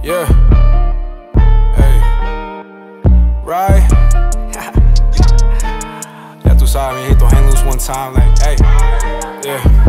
Yeah. Hey. Right. Ya tú sabes, mi hijito Hangloose one time, like, hey. Yeah.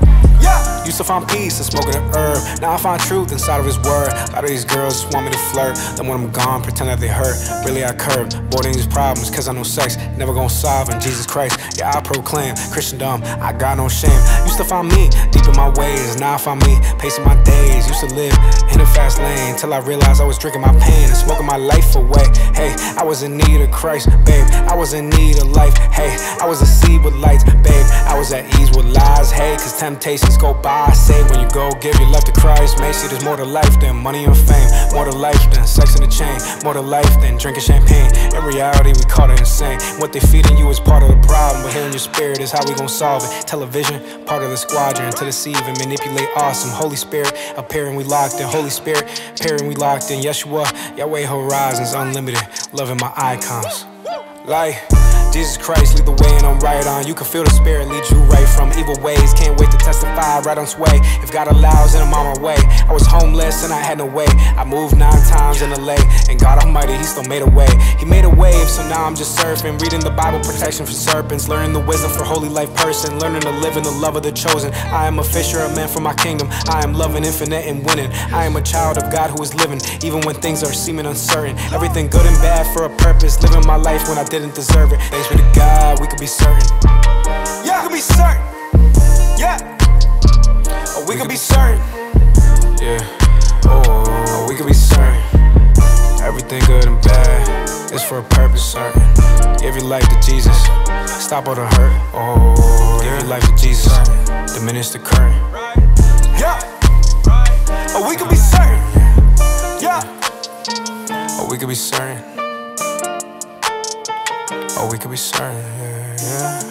Used to find peace in smoking an herb. Now I find truth inside of his word. A lot of these girls just want me to flirt. Then when I'm gone, pretend that they hurt. Really I curb, avoiding these problems, cause I know sex never gonna solve in Jesus Christ. Yeah, I proclaim Christendom, I got no shame. Used to find me deep in my ways. Now I find me pacing my days. Used to live in a fast lane till I realized I was drinking my pain and smoking my life away. Hey, I was in need of Christ, babe. I was in need of life. Hey, I was a seed with lights, babe. I was at ease with lies. Hey, cause temptations go by. I say when you go give your life to Christ, may see there's more to life than money and fame, more to life than sex in the chain, more to life than drinking champagne. In reality we call it insane. What they feeding you is part of the problem, but healing your spirit is how we gon' solve it. Television, part of the squadron to deceive and manipulate. Awesome. Holy Spirit appearing, we locked in. Holy Spirit appearing, we locked in. Yeshua, Yahweh horizons unlimited, loving my icons. Like Jesus Christ, lead the way and I'm right on. You can feel the spirit lead you right from evil ways. Can't wait to testify right on sway. If God allows, then I'm on my way. I was homeless and I had no way. I moved 9 times in LA, and God Almighty, He still made a way. He made a wave, so now I'm just surfing, reading the Bible, protection from serpents, learning the wisdom for holy life person, learning to live in the love of the chosen. I am a fisher, a man for my kingdom. I am loving, infinite, and winning. I am a child of God who is living, even when things are seeming uncertain. Everything good and bad for a purpose, living my life when I didn't deserve it. Thanks be to God, we could be certain. Yeah, we could be certain. Yeah. Oh, we could be certain. Yeah. Oh, we could be certain. Everything good and bad is for a purpose certain. Give your life to Jesus, stop all the hurt. Oh, give your life to Jesus, diminish the current. Yeah. Oh, we could be certain. Yeah. Oh, we could be certain. Oh, we could be certain, yeah.